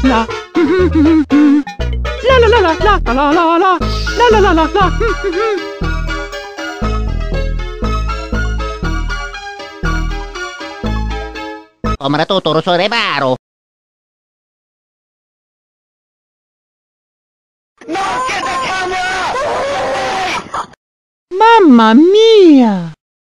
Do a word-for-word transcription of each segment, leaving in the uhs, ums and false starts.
la. La la la la la la la la la la la la la. Om natuturo sa rebaro. No, get the camera! Mamma mia!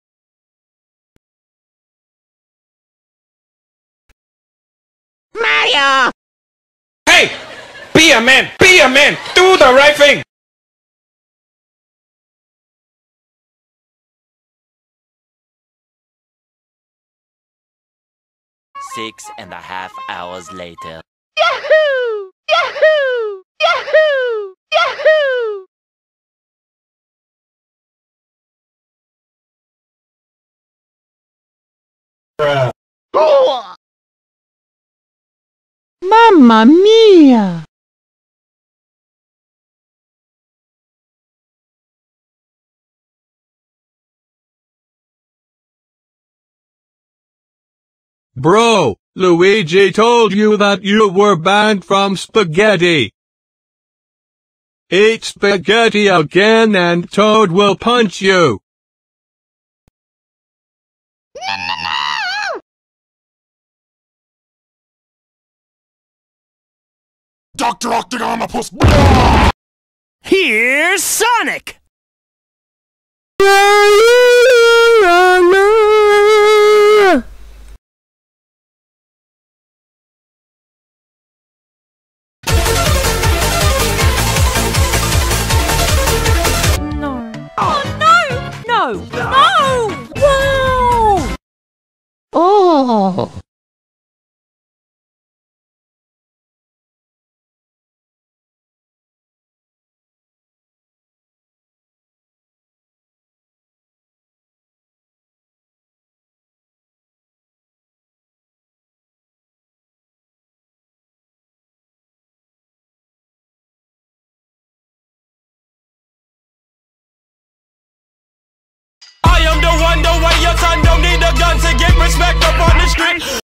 Mario! Hey! Be a man! Be a man! Do the right thing! Six and a half hours later. Yahoo! Yahoo! Yahoo! Yahoo! Oh! Mamma mia! Bro, Luigi told you that you were banned from spaghetti. Eat spaghetti again and Toad will punch you. Doctor Octagonopus! Here's Sonic! No. Oh no! No! No! Wow! Oh! I am the one, the way your son don't need a gun to get respect up on the street.